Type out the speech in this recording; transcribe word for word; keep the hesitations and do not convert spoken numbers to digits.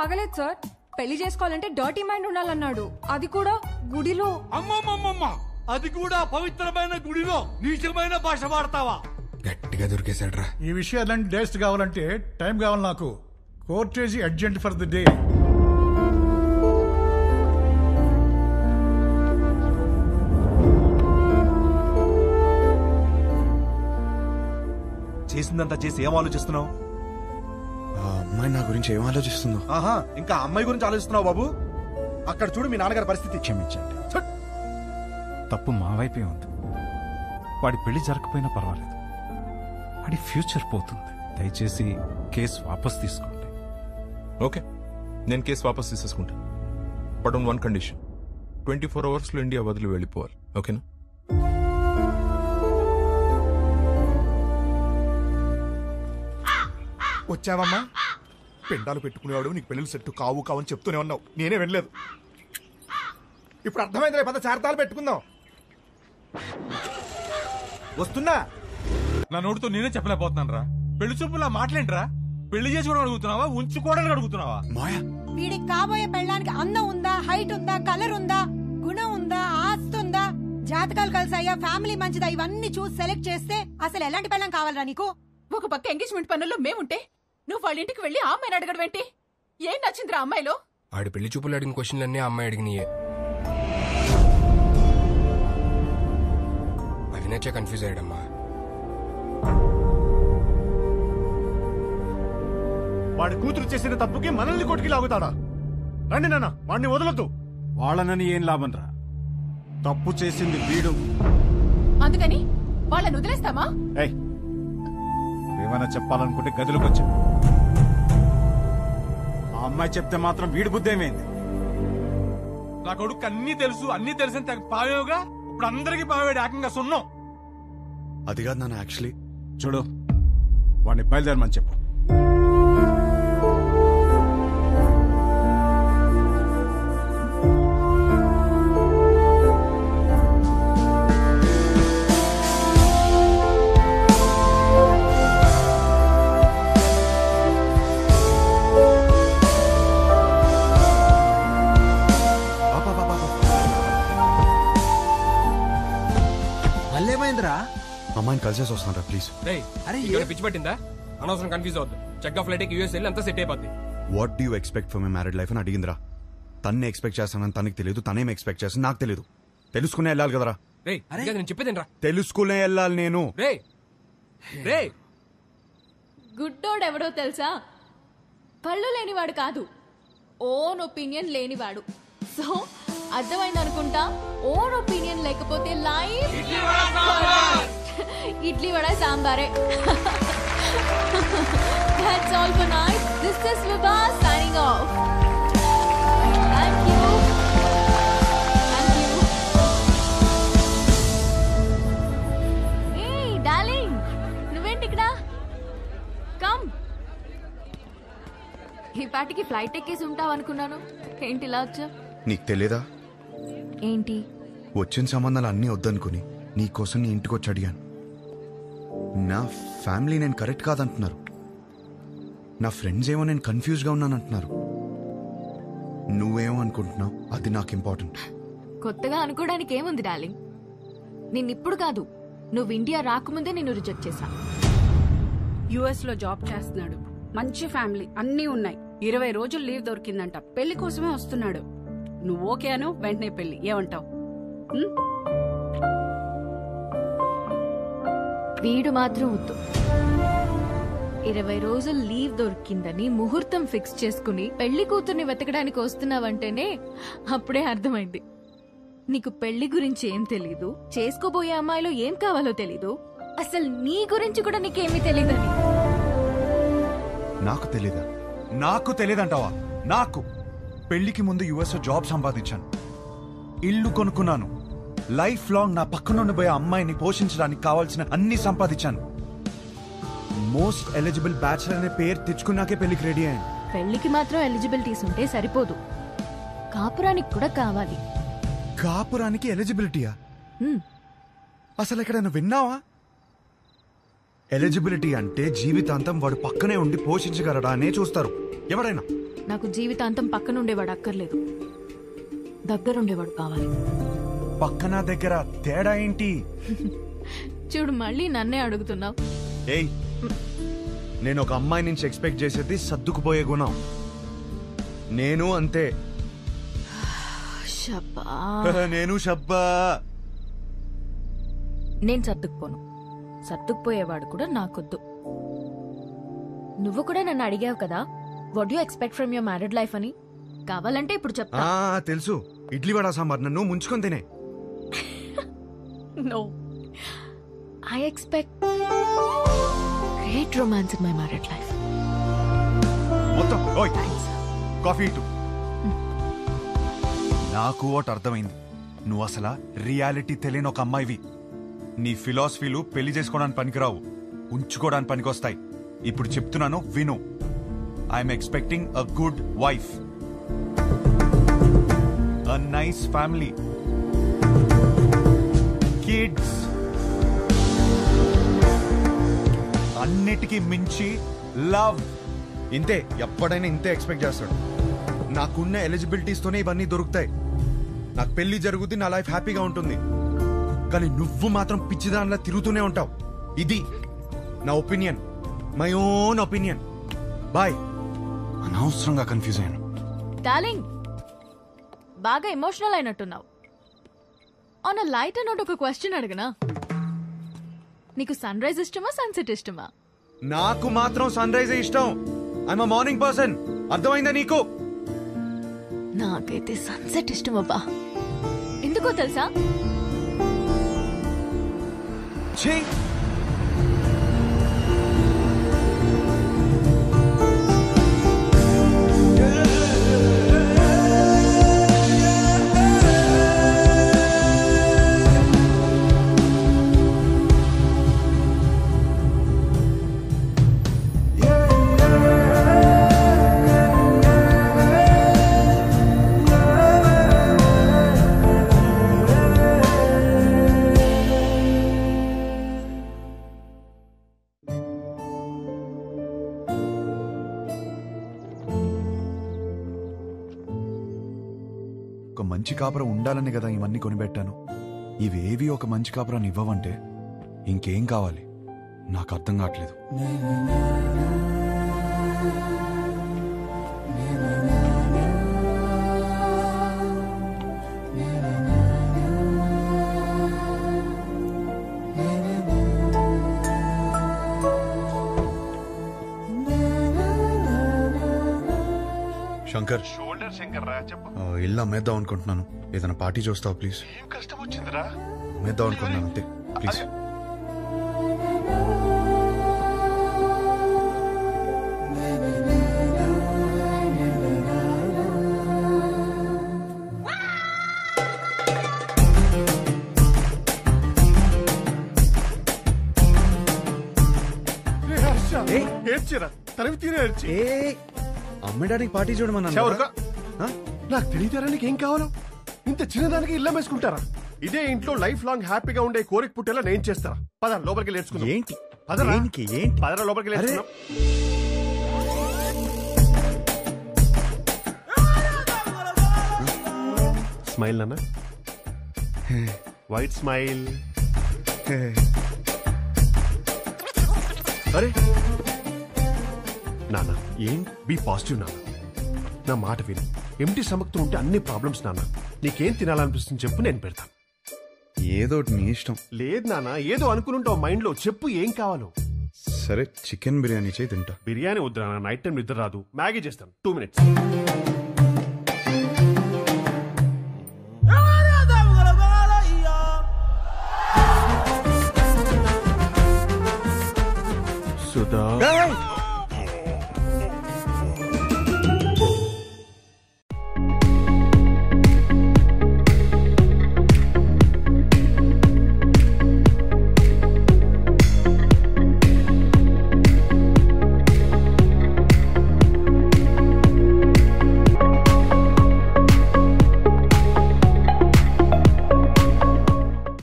బాగలేదు సార్. పెళ్లి చేసుకోవాలంటే డర్టీ మైండ్ ఉండాలన్నాడు, అది కూడా గుడిలో. అమ్మమ్మమ్మమ్మ, అది కూడా పవిత్రమైన గుడిలో నీచమైన భాష వాడతావా? గట్టిగా దొరికేశాడ్రా. ఈ విషయాలన్నీ డేస్ట్ కావాలంటే టైం కావాలి నాకు. Court is urgent for the day. చేసిందంతా చేసి ఏం ఆలోచిస్తున్నావు? అమ్మాయి నా గురించి ఏం ఆలోచిస్తుందో. ఆహా, ఇంకా అమ్మాయి గురించి ఆలోచిస్తున్నావు బాబు? అక్కడ చూడు మీ నాన్నగారి పరిస్థితి. క్షమించండి. తప్పు మా వైపే ఉంది. వాడి పెళ్లి జరగకపోయినా పర్వాలేదు, వాడి ఫ్యూచర్ పోతుంది. దయచేసి కేసు వాపస్ తీసుకోండి. ఓకే, నేను కేసు వాపస్ తీసేసుకుంటాను. But on one condition, twenty four hours లో ఇండియా వదిలి వెళ్ళిపోవాలి. ఓకేనా? వచ్చావమ్మా? పెండాలు పెట్టుకునేవాడు నీకు పెళ్లి సెట్టు కావు కావని చెప్తూనే ఉన్నావు, నేనే వినలేదు. ఇప్పుడు అర్థమైంది, పద చార్తాలు పెట్టుకుందాం. వస్తున్నా. నా నోటితో నేనే చెప్పలేకపోతున్నాను రా. పెళ్లి చూపులా మాట్లాడరా? పెళ్లి చేసుకోవడం అడుగుతున్నావా, ఉంచుకోవడానికి అడుగుతున్నావా? మాయా, వీడికి కాబోయే పెళ్ళానికి అందం ఉందా, హైట్ ఉందా, కలర్ ఉందా, గుణం ఉందా, ఆస్తి ఉందా, జాతకాలు కలిసాయా, ఫ్యామిలీ మంచిదా, ఇవన్నీ చూసి సెలెక్ట్ చేస్తే అసలు ఎలాంటి పెళ్ళం కావాలరా నీకు? ఒక పక్క ఎంగేజ్మెంట్ పనుల్లో మేముంటే నువ్వు వాళ్ళ ఇంటికి వెళ్ళి ఆ అమ్మాయిని అడగడం ఏంటి? ఏం నచ్చిందిరా అమ్మాయిలో? ఆడి పెళ్లి చూపులు అడిగిన క్వశ్చన్లన్నీ అమ్మాయి అడిగినాయే. అవి నచ్చే కన్ఫ్యూజ్ అయ్యాడమ్మా. వాడి కూతురు చేసిన తప్పుకి మనల్ని కొట్టుకి లాగుతాడా? రండి నాన్న, వాడిని వదలొద్దు. వాళ్ళనని ఏం లాభం రా, తప్పు చేసింది వీడు. అందుకని వాళ్ళని వదిలేస్తామా? ఏయ్, ఏమైనా చెప్పాలనుకుంటే గదిలోకి వచ్చా. ఆ అమ్మాయి చెప్తే మాత్రం వీడి బుద్ధి ఏమైంది? నా కొడుకు అన్ని తెలుసు, అన్ని తెలిసిన పావేవుగా ఇప్పుడు అందరికి పావేడు ఏకంగా సున్నం. అది కాదు నాన్న, యాక్చువల్లీ చూడు, వాడిని బయలుదేరమని చెప్పు. అమ్మాయిని కలిసేసి వస్తానరా ప్లీజ్. పిచ్చి పట్టిందా? అనవసరం కన్ఫ్యూజ్ అవుతుంది. చెక్ ఆఫ్ ఫ్లైట్ యూఎస్ వెళ్ళి అంతా సెట్ అయిపోద్ది. What do you expect for my married life అని అడిగిందిరా. తన్నే ఎక్స్పెక్ట్ చేస్తానని తనకి తెలియదు, తనేం ఎక్స్పెక్ట్ చేస్తాను నాకు తెలియదు. తెలుసుకునే వెళ్ళాలి కదరా. నేను చెప్పేదేనరా, తెలుసుకునే వెళ్ళాలి నేను. రే రే గుడ్డోడు ఎవడో తెలుసా? కళ్ళు లేనివాడు కాదు, ఓన్ ఒపీనియన్ లేనివాడు. సో అర్థమైంది అనుకుంటా. ఓన్ ఒపీనియన్ లేకపోతే లైఫ్ ఇడ్లీ వడ సాంబారే. That's all for night. This is Vibha signing off. Thank you. Thank you. Hey darling, నువ్వేంటి ఇక్కడ? Come. ఈ పాటికి ఫ్లైట్ ఎక్కేసి ఉంటావు అనుకున్నాను. ఏంటి ఇలా వచ్చా? నీకు తెలియదా? ఏంటి? వచ్చిన సంబంధాలు అన్నీ వద్దనుకుని నీకోసం నీ ఇంటికి వచ్చి అడిగాను. నా ఫ్యామిలీ నేను కరెక్ట్ కాదంటున్నారు, నా ఫ్రెండ్స్ ఏమో నేను కన్ఫ్యూజ్గా ఉన్నానంటున్నారు. నువ్వేమో అనుకుంటున్నావు, అది నాకు ఇంపార్టెంట్. కొత్తగా అనుకోవడానికి ఏముంది డార్లింగ్? నిన్నిప్పుడు కాదు, నువ్వు ఇండియా రాకముందే నిన్ను రిజెక్ట్ చేశా. యుఎస్ లో జాబ్ చేస్తున్నాడు, మంచి ఫ్యామిలీ అన్నీ ఉన్నాయి. ఇరవై రోజులు లీవ్ దొరికిందంట, పెళ్లి కోసమే వస్తున్నాడు. నువ్వు ఓకే అను, వెంటనే పెళ్లి. ఏమంటావు? వీడు మాత్రం వద్దు. ఇరవై రోజులు లీవ్ దొరికిందని ముహూర్తం ఫిక్స్ చేసుకుని పెళ్లి కూతుర్ని వెతకడానికి వస్తున్నావంటేనే అప్పుడే అర్థమైంది నీకు పెళ్లి గురించి ఏం తెలీదు, చేసుకోబోయే అమ్మాయిలో ఏం కావాలో తెలీదు, అసలు నీ గురించి కూడా నీకేమీ తెలీదని. నాకు తెలీదా? నాకు తెలియదంటావా? నాకు పెళ్లికి ముందు యుఎస్ లో జాబ్ సంపాదించాను, ఇల్లు కొనుక్కున్నాను, లైఫ్ లాంగ్ నా పక్కనుండి పోయే అమ్మాయిని పోషించడానికి కావాల్సిన అన్ని సంపాదించాను. మోస్ట్ ఎలిజిబుల్ బ్యాచిలర్ అనే పేరు తెచ్చుకున్నాకే పెళ్లికి రెడీ అయ్యాను. పెళ్లికి మాత్రం ఎలిజిబిలిటీస్ ఉంటే సరిపోదు, కాపురానికి కూడా కావాలి. కాపురానికి ఎలిజిబిలిటీయా? అసలు ఎక్కడైనా విన్నావా? ఎలిజిబిలిటీ అంటే జీవితాంతం వాడు పక్కనే ఉండి పోషించగలడా అనే చూస్తారు ఎవరైనా. నాకు జీవితాంతం పక్కనుండేవాడు అక్కర్లేదు, దగ్గరుండేవాడు కావాలి. పక్కన దగ్గర తేడా ఏంటి? చూడు మళ్ళీ నన్నే అడుగుతున్నావు. ఏయ్, నేను ఒక అమ్మాయి నుంచి ఎక్స్పెక్ట్ చేసేది సర్దుకుపోయే గుణం. నేను అంతే. షబ్బా. నేను షబ్బా. నేను సర్దుకుపోను, సర్దుకుపోయేవాడు కూడా నాకొద్దు. నువ్వు కూడా నన్ను అడిగావు కదా, what you expect from your married life అని. కావాలంటే ఇప్పుడు చెప్తా. తెలుసు, ఇడ్లీ వడ సాంబార్ నన్ను ముంచుకొని తినే. No, I expect great romance in my married life. మొత్తం ఓయ్ కాఫీ ఇటు. నాకు ఒకటి అర్థమైంది, నువ్వు అసలు రియాలిటీ తెలియని ఒక అమ్మాయివి. నీ ఫిలాసఫీలు పెళ్లి చేసుకోవడానికి పనికిరావు, ఉంచుకోవడానికి పనికొస్తాయి. ఇప్పుడు చెప్తున్నాను విను. I'm expecting a good wife, a nice family, kids, అన్నిటికీ మించి లవ్. ఇంతే, ఎప్పుడైనా ఇంతే ఎక్స్పెక్ట్ చేస్తాడు. నాకున్న ఎలిజిబిలిటీస్ తోనే ఇవన్నీ దొరుకుతాయి. నాకు పెళ్లి జరుగుతుంది, నా లైఫ్ హ్యాపీగా ఉంటుంది. కానీ నువ్వు మాత్రం పిచ్చిదానిలా తిరుగుతూనే ఉంటావు. ఇది నా opinion, my own opinion. Bye. అనవసరంగా కన్ఫ్యూజ్ అయ్యాను. డార్లింగ్, బాగా ఎమోషనల్ అయినట్టున్నావు. ఆన్ అ లైట్ నోట్ ఒక క్వశ్చన్ అడగనా? నీకు సన్ రైజ్ ఇష్టమా, సన్సెట్ ఇష్టమా? నాకు మాత్రం సన్ రైజ్ ఇష్టం. I'm a morning person. అర్థమైందా నీకు? నాకైతే సన్సెట్ ఇష్టం అబ్బా. ఎందుకో తెలుసా? ఛీ, ఒక మంచి కాపురం ఉండాలని కదా ఇవన్నీ కొనిపెట్టాను. ఇవేవి ఒక మంచి కాపురాన్ని ఇవ్వవంటే ఇంకేం కావాలి? నాకు అర్థం కావట్లేదు. శంకర్, షోల్డర్ శంకర్ రా, చెప్పు. ఇల్లు అమ్మేద్దాం అనుకుంటున్నాను. ఏదైనా పార్టీ చూస్తావు ప్లీజ్? ఏం కష్టం వచ్చిందిరా? అమ్మేద్దాం అనుకుంటున్నాను అంతే, ప్లీజ్. ఏడ్చిరా, తరివి తీరే ఏడ్చి. అమ్మడానికి పార్టీ చూడమన్నా. నాకు తెలియతారా నీకేం కావాలో? ఇంత చిన్నదానికి ఇల్లు వేసుకుంటారా? ఇదే ఇంట్లో లైఫ్ లాంగ్ హ్యాపీగా ఉండే కోరిక పుట్టేలా నేను చేస్తారా? పద లోపలికి నేర్చుకుందాం. ఏంటి పదరా, ఏంటి ఏంటి? పదరా లోపలికి నేర్చుకుందాం. స్మైల్ నాన్న, వైట్ స్మైల్. అరే నాన్న, ఏం బీ పాజిటివ్ నాన్న. నా మాట విను. ఎంటీ సమక్తో ఉంటే అన్ని ప్రాబ్లమ్స్ నాన్న. నీకేం తినాలనిపిస్తుంది చెప్పు, నేను పెడతాను. ఏదో నీ ఇష్టం. లేదు నాన్న, ఏదో అనుకుని మైండ్ లో. చెప్పు ఏం కావాలో. సరే, చికెన్ బిర్యానీ చేయి తింటా. బిర్యానీ వద్దు నాన్న, నైట్ టైం నిద్ర రాదు. మ్యాగీ చేస్తాను, టూ మినిట్స్.